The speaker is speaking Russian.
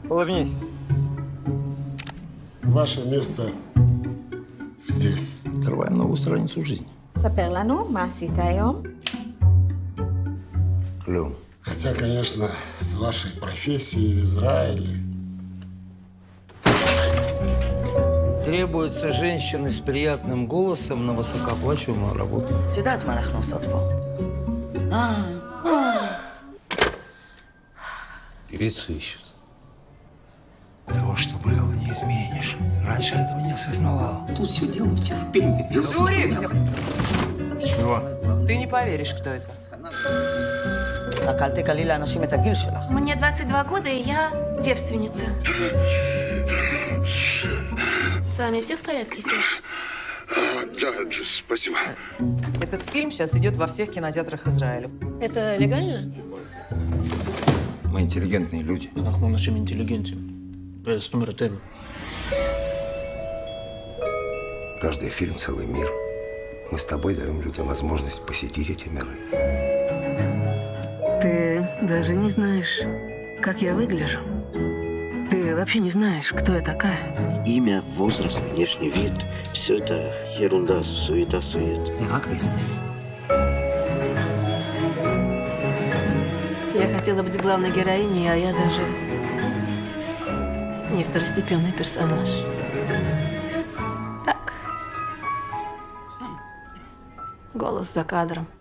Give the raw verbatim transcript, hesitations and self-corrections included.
Улыбнись. Ваше место здесь. Открываем новую страницу жизни. ספר לנו, מה עשית היום? Клём. Хотя, конечно, с вашей профессией в Израиле. Требуются женщины с приятным голосом на высокооплачиваемую работу. את יודעת מה אנחנו עושות פה. Певицу ищут. Того, что было, не изменишь. Раньше этого не осознавал. Тут все дело в терпении. Шурик! Чего? Ты не поверишь, кто это. רק אל תקלי לאנשים את הגיל שלך. Мне двадцать два года, и я девственница. С вами все в порядке, Серж? Да, спасибо. Этот фильм сейчас идет во всех кинотеатрах Израиля. Это легально? Мы интеллигентные люди. אנחנו אנשים אינטליגנטים. זאת אומרת, הם. Каждый фильм — целый мир. Мы с тобой даем людям возможность посетить эти миры. Ты даже не знаешь, как я выгляжу. Ты вообще не знаешь, кто я такая. Имя, возраст, внешний вид – все это ерунда, суета-сует. זה רק ביזנס. Я хотела быть главной героиней, а я даже не второстепенный персонаж. Так. Голос за кадром.